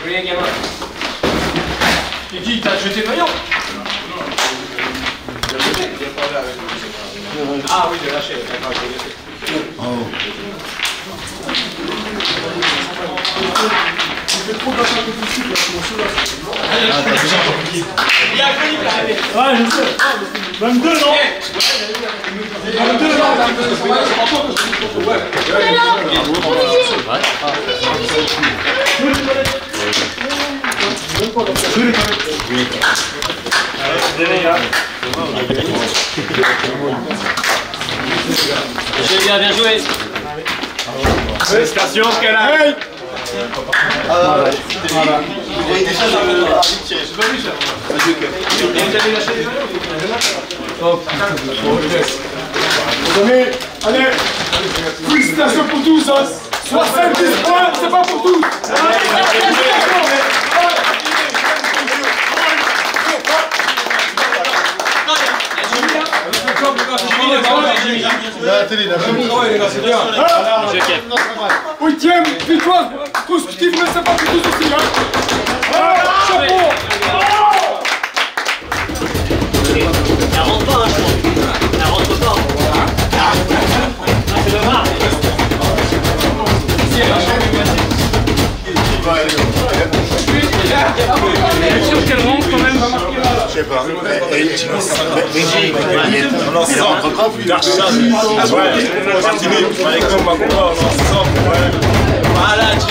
Oui, les gamins. Et qui t'a jeté le maillot? Ah oui, j'ai lâché. D'accord, j'ai lâché. Il y a Philippe là, allez. Ouais, je sais. 22, non? 22, non? Bien joué. Félicitations, quelle arrive. Allez, félicitations pour tous, hein. 70 points, c'est pas pour tous. Huitième victoire consécutive, mais c'est pas pour tous aussi, hein. Chapeau. Elle rentre pas, hein, je crois. Elle rentre pas. C'est le marre. Je suis sûr qu'elle rentre quand même. Je sais pas. Régis, on en sort. Voilà,